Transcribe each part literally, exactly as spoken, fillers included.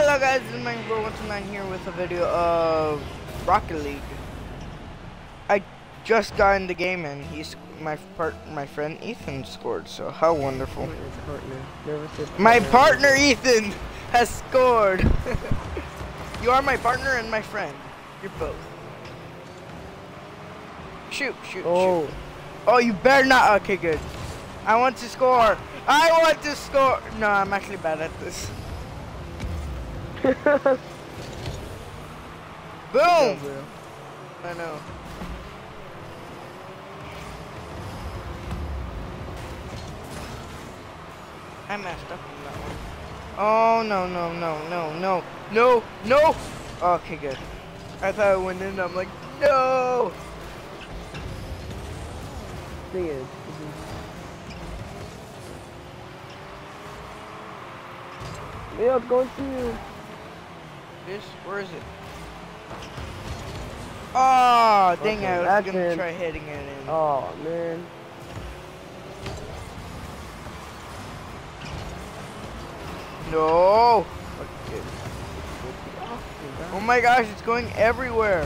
Hello guys, this is Minecraft one two nine here with a video of Rocket League. I just got in the game and he's my part my friend Ethan scored, so how wonderful. My partner Ethan has scored. You are my partner and my friend. You're both. Shoot, shoot, oh. shoot. Oh, you better not. Okay, good. I want to score. I want to score. No, I'm actually bad at this. Boom! I know. I messed up on that one. Oh, no, no, no, no, no, no, no! Okay, good. I thought I went in, I'm like, no! Thing is, yeah, it's going to you. This? Where is it? Oh, dang Okay, it, I was gonna in. try hitting it in. Oh, man. No! Okay. Oh my gosh, it's going everywhere.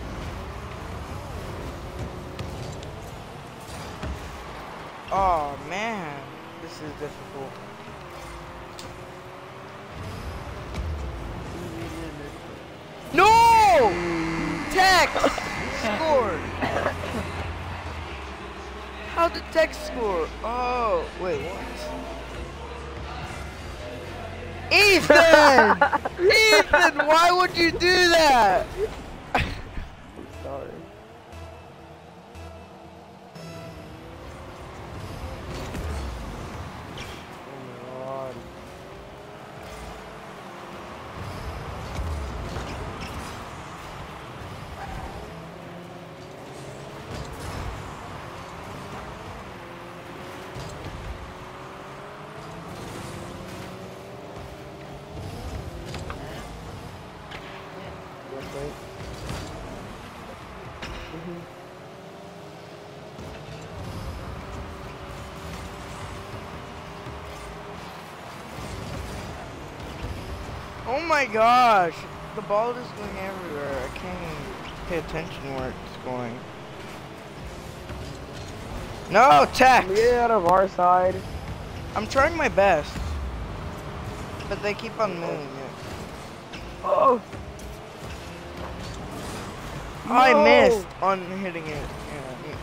Oh man, this is difficult. No! Tex scored. How did Tex score? Oh, wait, what? Ethan! Ethan, why would you do that? Sorry. Oh my gosh, the ball is going everywhere. I can't even pay attention where it's going. No, Tex! Get out of our side. I'm trying my best, but they keep on moving it. Oh! No. I No. missed on hitting it. Yeah.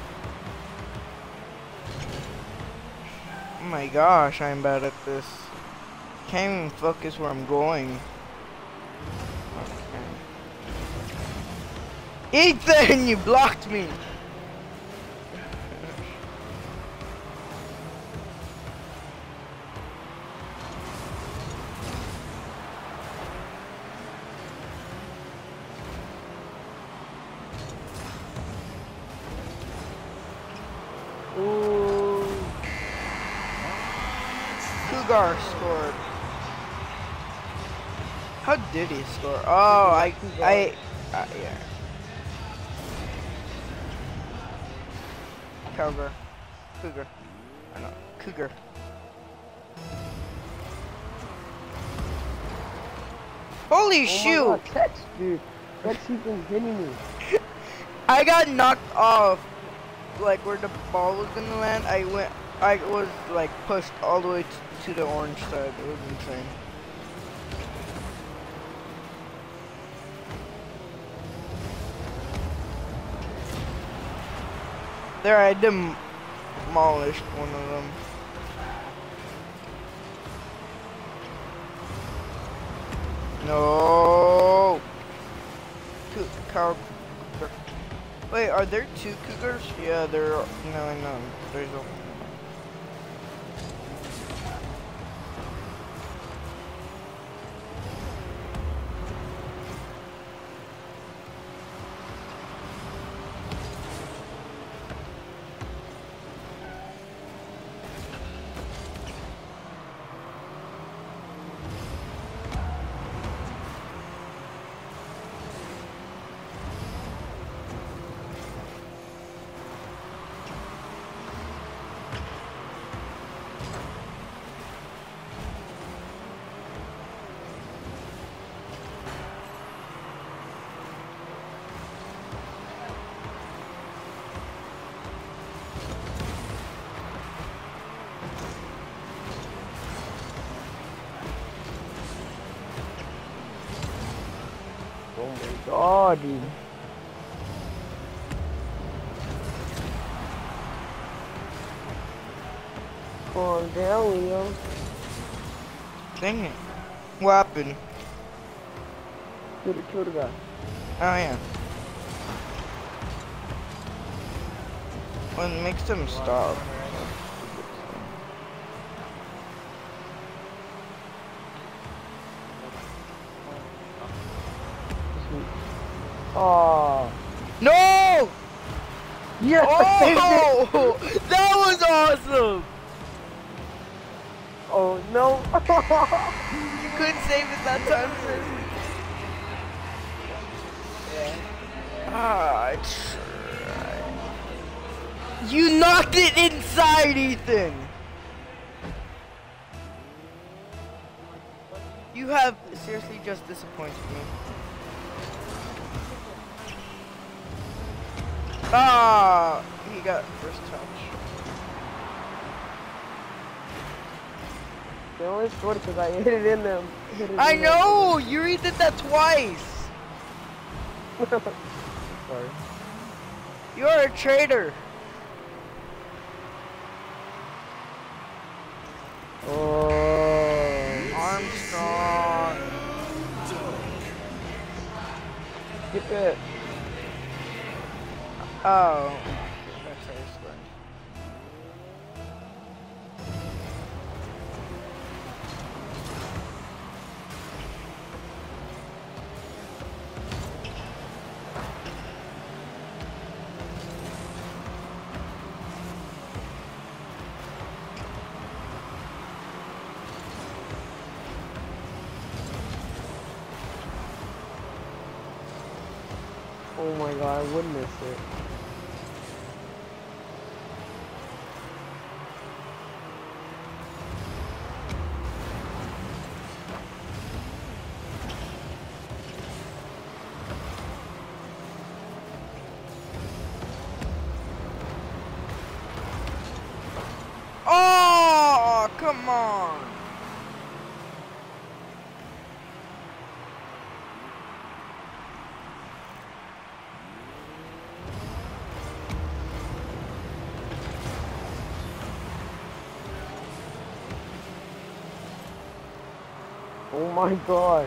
Oh my gosh, I'm bad at this. Can't even focus where I'm going. Okay. Ethan, you blocked me. Ooh. Cougar scored. How did he score? Oh, I, I, uh, yeah. Cougar, Cougar, I know, Cougar. Holy Oh shoot! my God, Tex, dude. Tex, he's been hitting me. I got knocked off, like where the ball was gonna land. I went, I was like pushed all the way to, to the orange side. It was insane. There, I demolished one of them. No. Cow. Wait, are there two cougars? Yeah, there are. No, I know. There's a. my god, dude. Calm down, Leo. Dang it. What happened? Kill the, kill the guy. Oh, yeah. What makes them stop? Oh. No! Yes! Oh! That was awesome! Oh, no. You couldn't save it that time, sis. Ah, I tried. You knocked it inside, Ethan! You have seriously just disappointed me. Ah, he got first touch. They only scored because I hit it in them. Hit it I in know! You already did that twice! them. Sorry. You're a traitor! Oh. Armstrong! Skip it. Oh. That's how I scored. Oh my god, I would miss it. Oh, come on! Oh my god.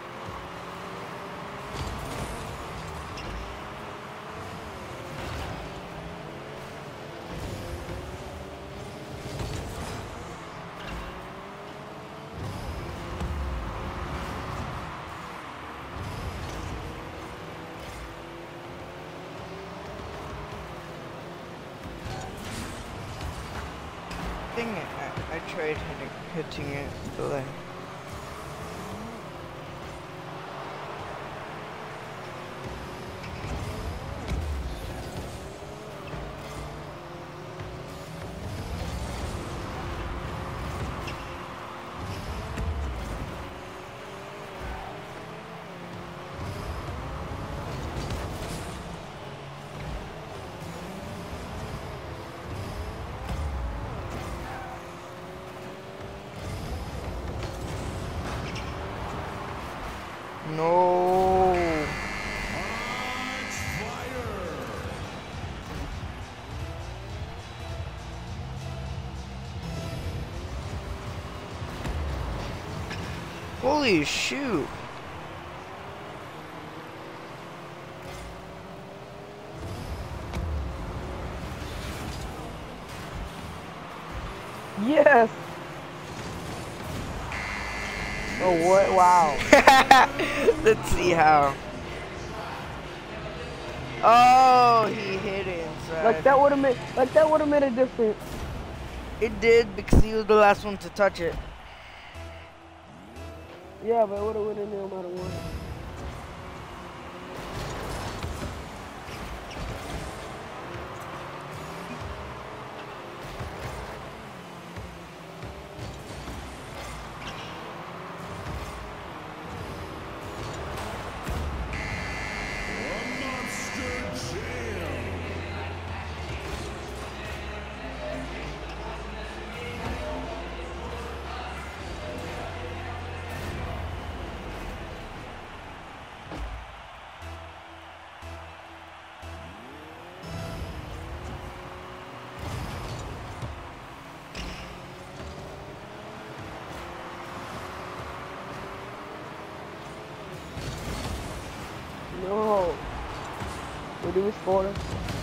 Dang it, I, I tried hitting, hitting it delay. No. Holy shoot. Yes! Oh, what? Wow. Let's see how. Oh, he hit it inside. Like that would have made, like that would have made a difference. It did because he was the last one to touch it. Yeah, but it would have went in there no matter what. did we score?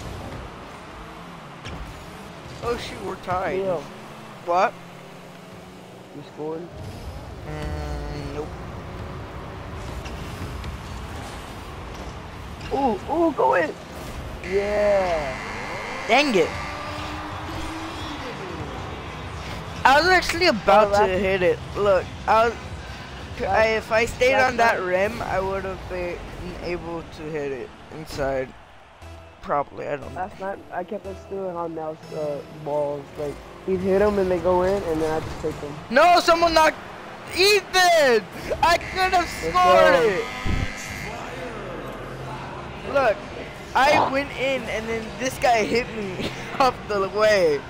Oh shoot, we're tied. Yeah. What? You scored? Mm, nope. Ooh, ooh, go in. Yeah. Dang it. I was actually about Oh, to hit it. Look, I was, I, if I stayed that's on that nice. rim, I would have been able to hit it inside. Probably, I don't know. Last night I kept on stealing on Nels uh, balls. Like he'd hit them and they go in, and then I just take them. No, someone knocked Ethan! I could have scored go. it! Look, I went in and then this guy hit me off the way.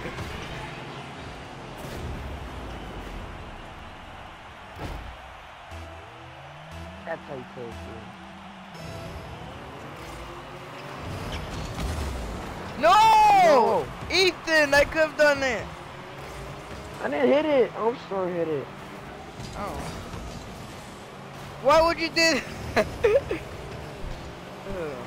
That's how you play it. No! No. Ethan, I could have done it. I didn't hit it. I'm sorry, hit it. Oh. Why would you do that? Ugh.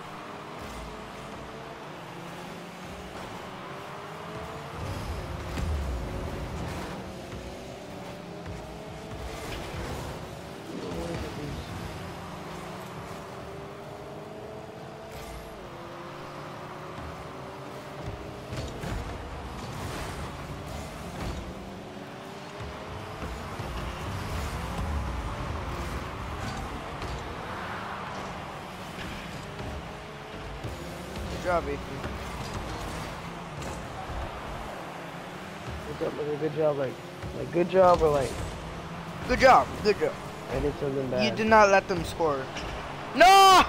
Good job, Ethan. Good job, like a good job, like, like good job or like Good job. Good job. I did something bad. You did not let them score. No!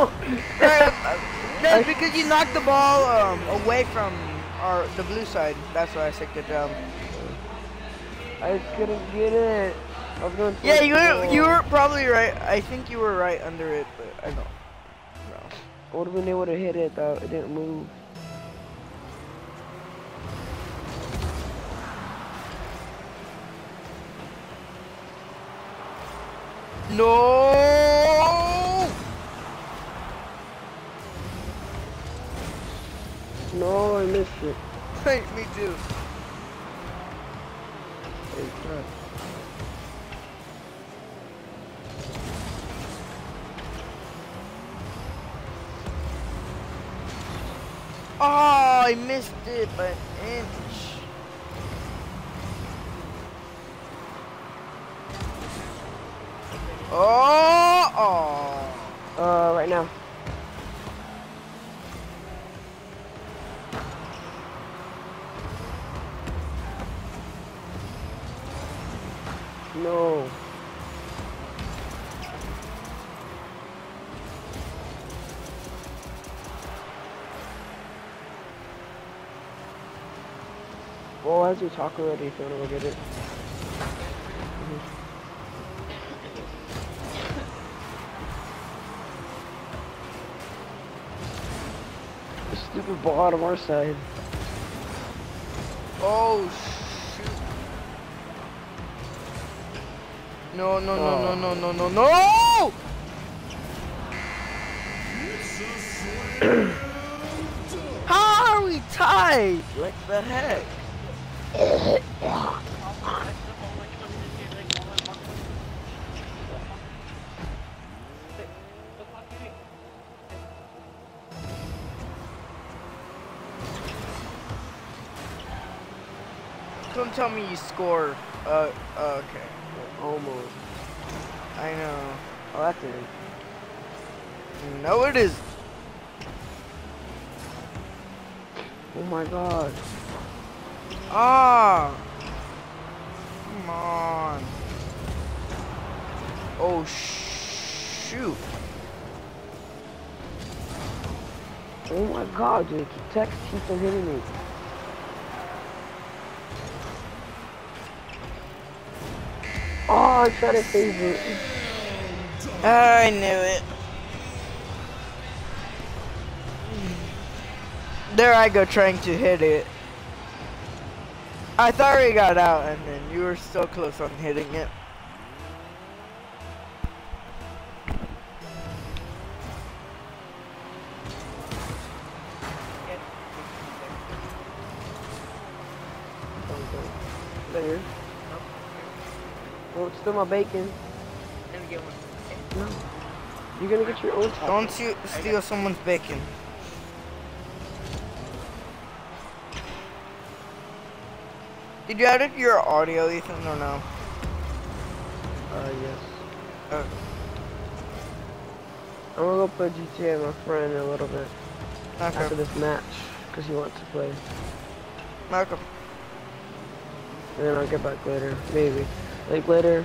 That's because you knocked the ball um, away from our the blue side. That's why I said good job. I couldn't get it. I was going. Yeah, you were, you were probably right. I think you were right under it, but I don't know. I would have been able to hit it though. It didn't move. No! No, I missed it. Me too. It's not. Oh, I missed it by an inch. Oh, oh. Uh, right now. No. Well, as we talk already, if you wanna go get it. The stupid ball on our side. Oh, shoot. No, no, no, Oh. no, no, no, no, no! How are we tied? Like the heck? Don't tell me you score. Uh, uh, okay. Almost. I know. Oh, that's it. No, it is. Oh my god. Ah. Come on. Oh, shoot. Oh my god, dude. Text keeps on hitting me. Oh, I tried to save it. I knew it. There I go trying to hit it. I thought we got out and then you were so close on hitting it. steal my bacon. Let me get one. No. You're gonna get your own. Don't you steal someone's bacon. Did you edit your audio, Ethan, or no? Uh, yes. Okay. I'm gonna go play G T A with my friend in a little bit. After Okay. this match, because he wants to play. Okay. And then I'll get back later. Maybe. Like later.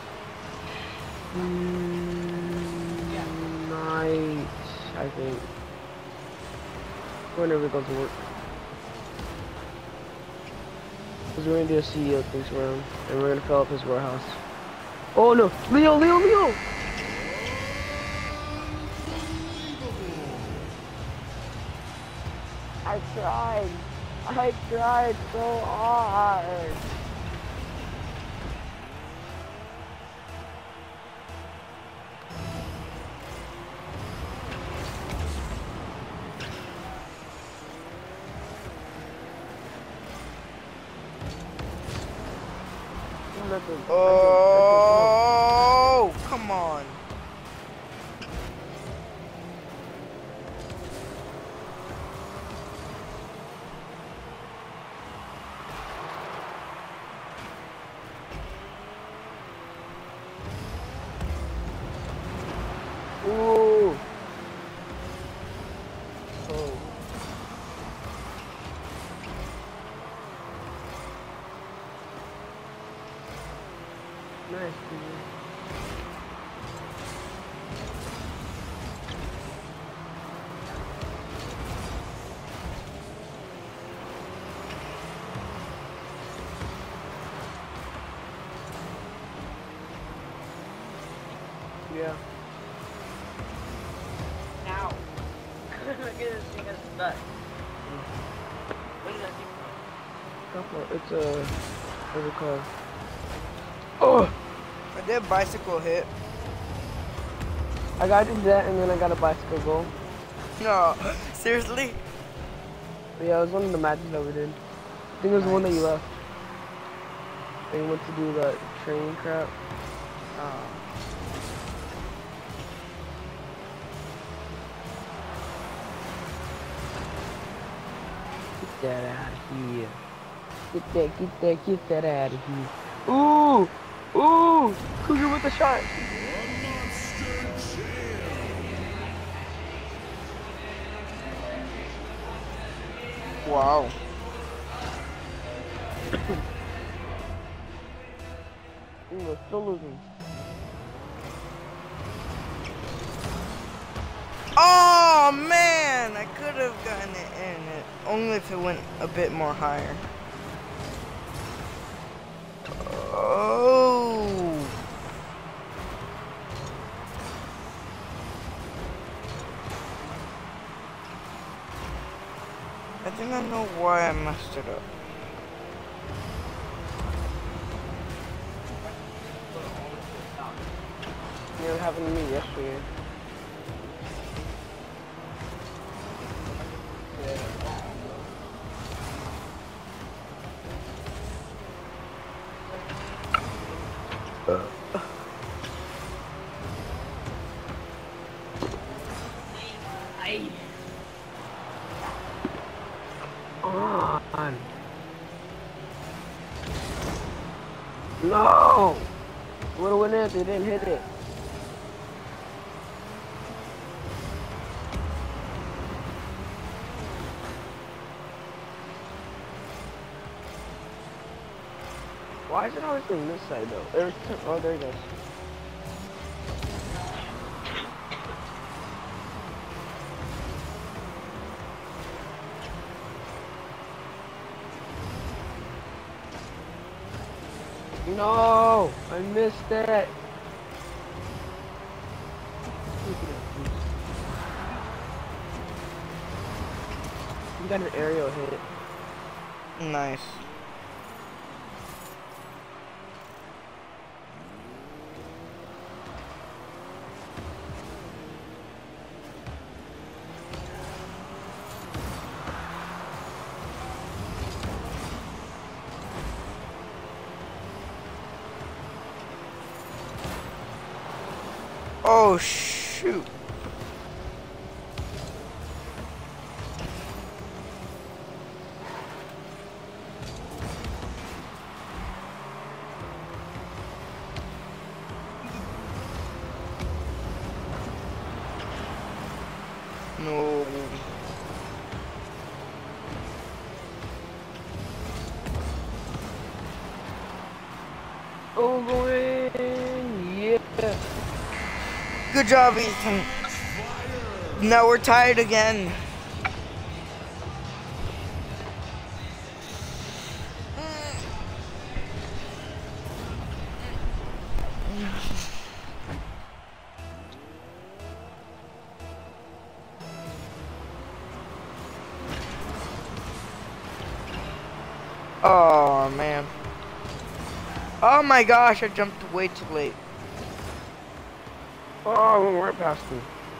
Mm, night, I think. Whenever we go to work. Because we're gonna do a C E O things for him. And we're gonna fill up his warehouse. Oh no! Leo! Leo! Leo! I tried. I tried so hard. Oh, come on. Ooh. Oh. Nice, dude. Yeah. Ow. Look at this thing that's stuck. What is that thing Couple. It's a. What's it called? Oh! I did bicycle hit. I got to do that and then I got a bicycle goal. No, seriously? But yeah, it was one of the matches that we did. I think it was the one that you Nice. left. And you went to do that training crap. Oh. Get that out of here. Get that, get that, get that out of here. Ooh! Ooh! Cougar with the shot! Wow. Ooh, we're still losing. Oh man, I could have gotten it in it, only if it went a bit more higher. Oh. I think I know why I messed it up. Yeah, it happened to me yesterday. I On. No! Would have went in if they didn't hit it. Why is it always on this side though? There's oh, there it goes. No! I missed it! You got an aerial hit. Nice. Oh shoot. No. Oh, going. Yeah. Good job, Ethan. Now we're tied again. Oh man. Oh my gosh, I jumped way too late. Oh, I went right past him.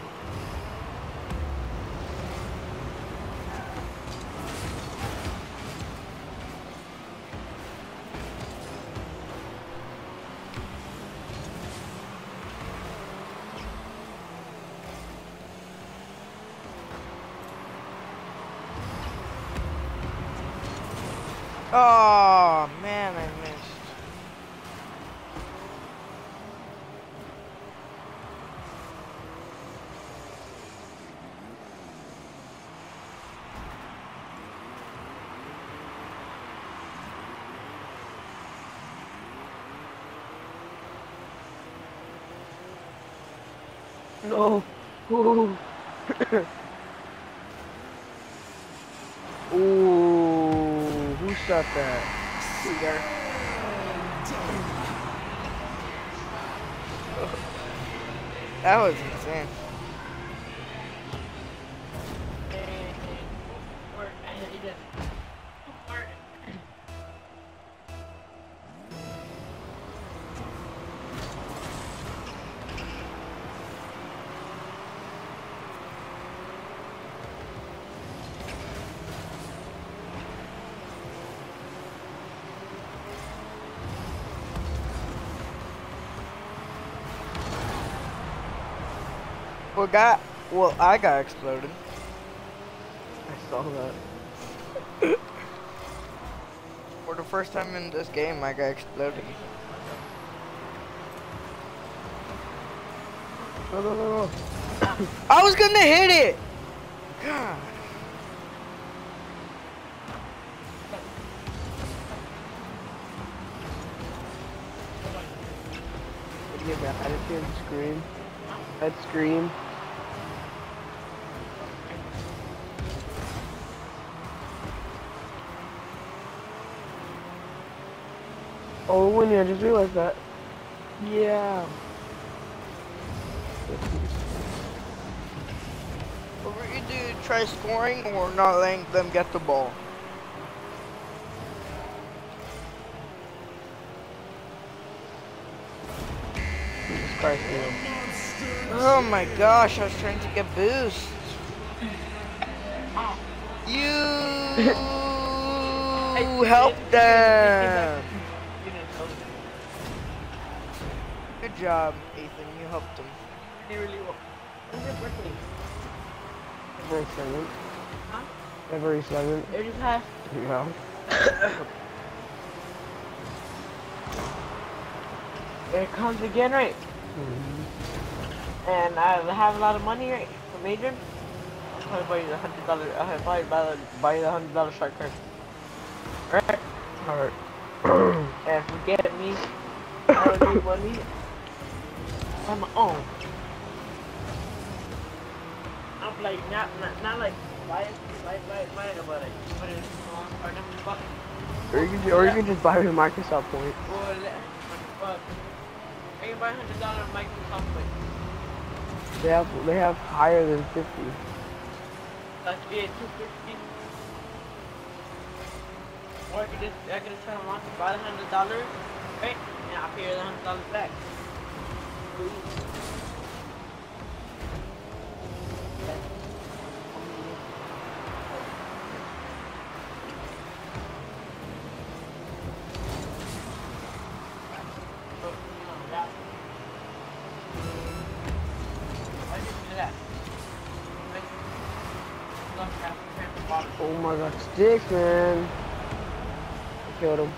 Oh man, I missed. No. Ooh. Ooh. Who shot that? Cedar. That was insane. Well, got well, I got exploded. I saw that. For the first time in this game, I got exploded. No, no, no, no. I was gonna hit it. God. Did you get that attitude scream? That scream. Oh, Winnie, I just realized that. Yeah. What we're gonna do, try scoring or not letting them get the ball? Jesus Christ, man. Oh my gosh, I was trying to get boost. You help them. Good job, Ethan. You helped them. Really well. When's your birthday? February seventh. Huh? February seventh. It already passed. Yeah. There it comes again, right? Mm-hmm. And I have a lot of money, right? From Adrian. I'll probably buy you the hundred dollar. I'll probably buy the buy you the hundred dollar shark card. Alright. Alright. And forget me. I don't need money. On my own. I'm like not not, not like buy it, buy it, buy it, buy it, but like put it in or number fuck. Or you can, or you can just buy with Microsoft points. Or let fuck. I can buy a hundred dollar Microsoft point. They have they have higher than fifty. Like yeah, two fifty. Or I could just I could just turn around and buy the hundred dollars, right? And I'll pay you the hundred dollars back. at that. Oh my god, sticks, man. I killed him.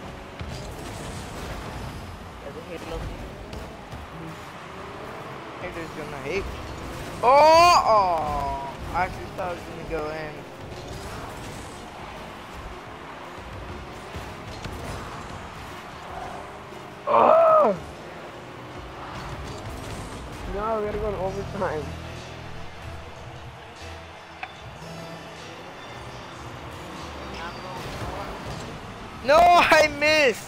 Haters gonna hate. Oh, oh! I actually thought I was gonna go in. Oh! No, we gotta go to overtime. No, I missed.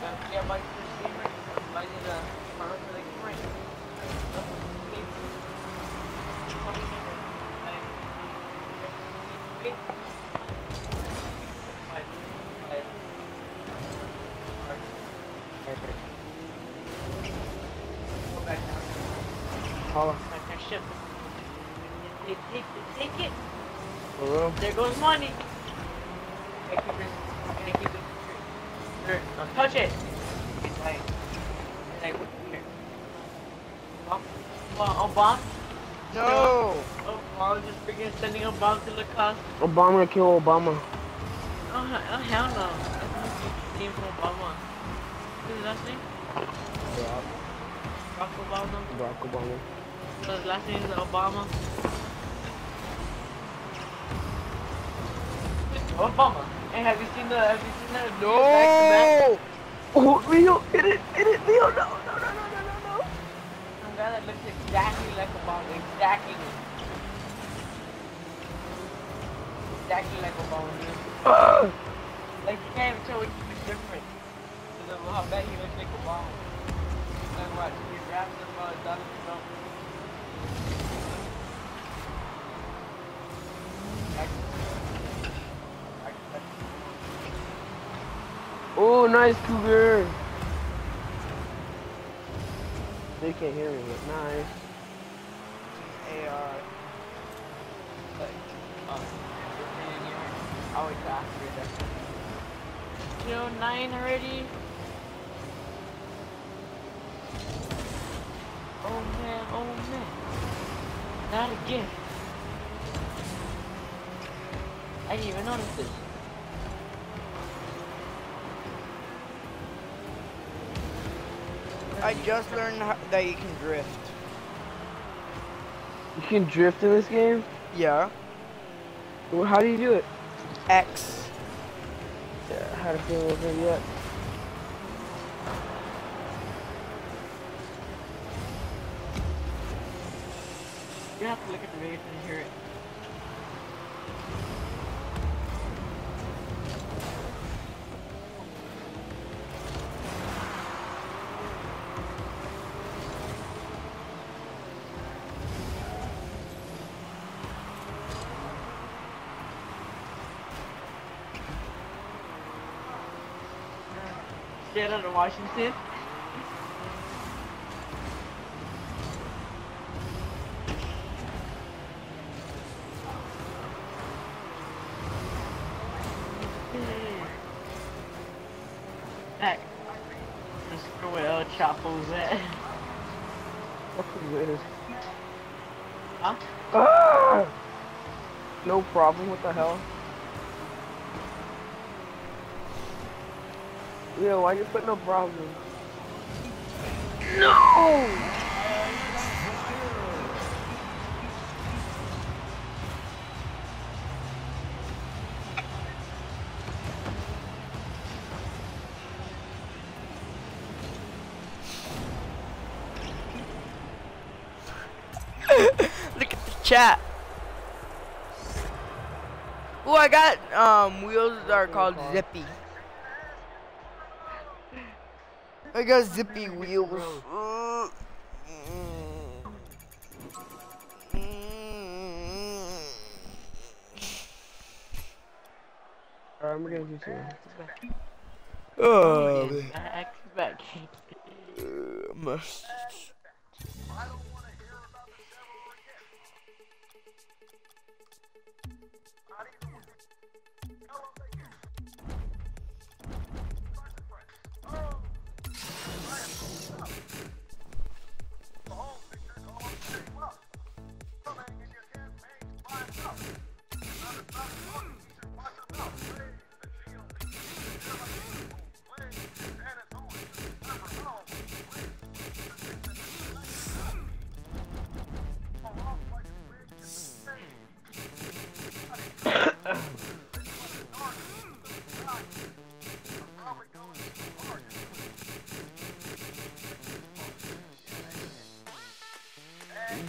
Holla. Take, take, take, take it. For real? There goes money. Okay, keep it. Okay, keep it. Here, don't touch it. It's like, it's like, here. Bomb, bomb, oh, bomb. No. Oh, bomb just freaking sending a bomb to the cost. Obama kill Obama. Oh, he- oh hell no. That's name from Obama. What's his last name? Barack. Barack Obama. Barack Obama. So his last name is Obama. Obama. Hey, have you seen the? Have you seen that? video back to back? No. Oh, Leo, hit it, hit it, Leo, no, no, no, no, no, no, no. Some guy that looks exactly like Obama. Exactly. Exactly like Obama. Dude. Uh, Like you can't even tell which is different. Because of how bad he looks like Obama. Like what? He raps about Donald Trump. oh, nice cougar. They can't hear me, but nice. A R. Like, um, I would ask for that. Zero nine already. Oh man, oh man. Not again. I didn't even notice this. I just learned how, that you can drift. You can drift in this game? Yeah. Well, how do you do it? X. Yeah, I had a feeling it was maybe that. You have to look at the video to hear it. Straight out of Washington. Heck. Just go where El Chapo's at. Fucking weird. Huh? Ah! No problem, what the hell? Yeah, why you put no problem? No! Look at the chat. Oh, I got um wheels that are called Zippy. I got Zippy wheels. Uh, Alright, I'm gonna do some. Oh, I act back. uh, must.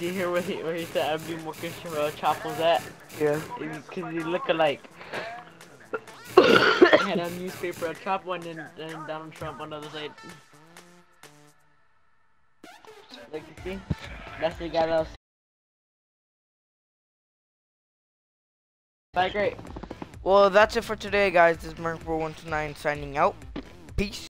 you hear what he, where he said I'd be more Christian where Chop was at? Yeah. Because he look alike. He had a newspaper, a Chop one, and, and Donald Trump on the other side. Like you see? That's the guy that was. Bye, great. Well, that's it for today, guys. This is Merc four one two nine signing out. Peace.